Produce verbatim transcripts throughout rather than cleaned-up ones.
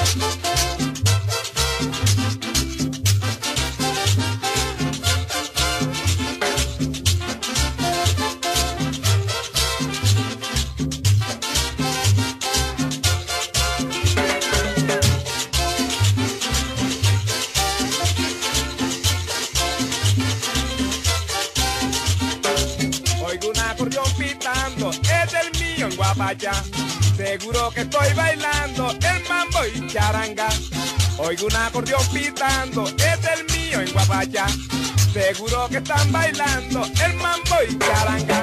Seguro que estoy bailando el mambo y charanga. Oigo un acordeón pitando, es el mío en Guapacha. Seguro que están bailando el mambo y charanga.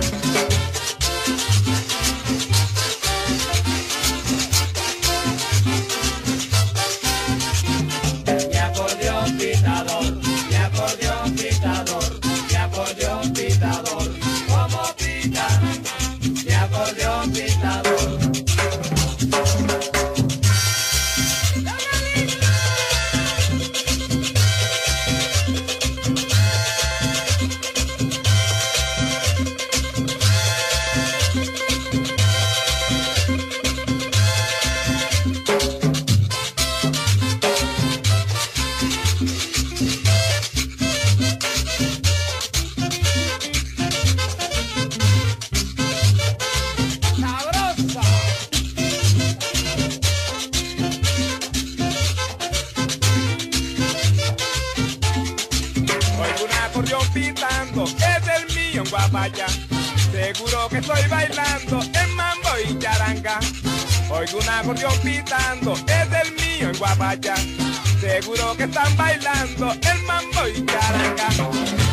Mi acordeón pitador, mi acordeón pitador, mi acordeón pitador, ¿cómo pita? Mi acordeón pitador. Pitando, es el mío en Guapacha. Seguro que estoy bailando el mambo y charanga. Oigo un acordeón pitando, es el mío en Guapacha. Seguro que están bailando el mambo y charanga.